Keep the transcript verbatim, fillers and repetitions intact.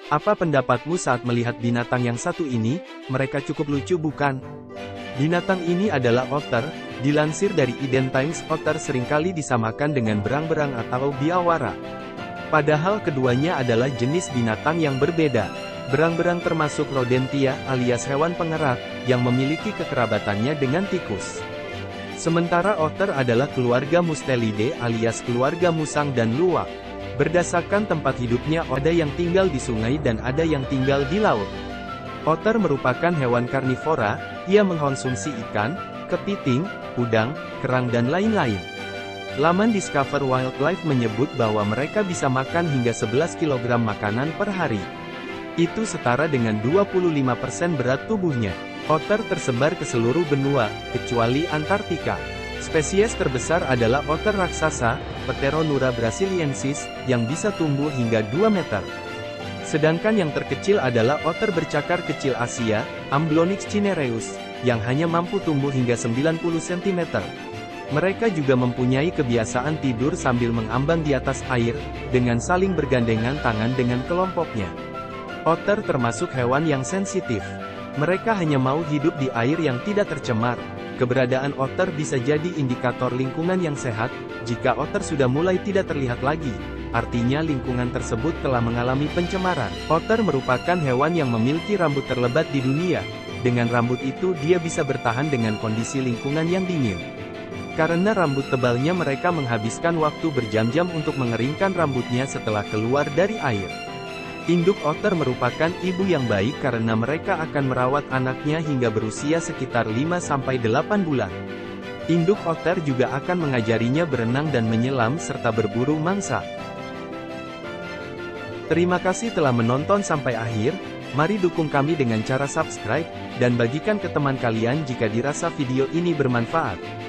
Apa pendapatmu saat melihat binatang yang satu ini? Mereka cukup lucu bukan? Binatang ini adalah otter. Dilansir dari Eden Times, otter seringkali disamakan dengan berang-berang atau biawara. Padahal keduanya adalah jenis binatang yang berbeda. Berang-berang termasuk rodentia alias hewan pengerat, yang memiliki kekerabatannya dengan tikus. Sementara otter adalah keluarga Mustelidae alias keluarga musang dan luwak. Berdasarkan tempat hidupnya, ada yang tinggal di sungai dan ada yang tinggal di laut. Otter merupakan hewan karnivora, ia mengkonsumsi ikan, kepiting, udang, kerang dan lain-lain. Laman Discover Wildlife menyebut bahwa mereka bisa makan hingga sebelas kilogram makanan per hari. Itu setara dengan dua puluh lima persen berat tubuhnya. Otter tersebar ke seluruh benua, kecuali Antartika. Spesies terbesar adalah otter raksasa, Pteronura brasiliensis, yang bisa tumbuh hingga dua meter. Sedangkan yang terkecil adalah otter bercakar kecil Asia, Amblonyx cinereus, yang hanya mampu tumbuh hingga sembilan puluh sentimeter. Mereka juga mempunyai kebiasaan tidur sambil mengambang di atas air, dengan saling bergandengan tangan dengan kelompoknya. Otter termasuk hewan yang sensitif. Mereka hanya mau hidup di air yang tidak tercemar. Keberadaan otter bisa jadi indikator lingkungan yang sehat. Jika otter sudah mulai tidak terlihat lagi, artinya lingkungan tersebut telah mengalami pencemaran. Otter merupakan hewan yang memiliki rambut terlebat di dunia. Dengan rambut itu dia bisa bertahan dengan kondisi lingkungan yang dingin. Karena rambut tebalnya, mereka menghabiskan waktu berjam-jam untuk mengeringkan rambutnya setelah keluar dari air. Induk otter merupakan ibu yang baik karena mereka akan merawat anaknya hingga berusia sekitar lima sampai delapan bulan. Induk otter juga akan mengajarinya berenang dan menyelam serta berburu mangsa. Terima kasih telah menonton sampai akhir. Mari dukung kami dengan cara subscribe, dan bagikan ke teman kalian jika dirasa video ini bermanfaat.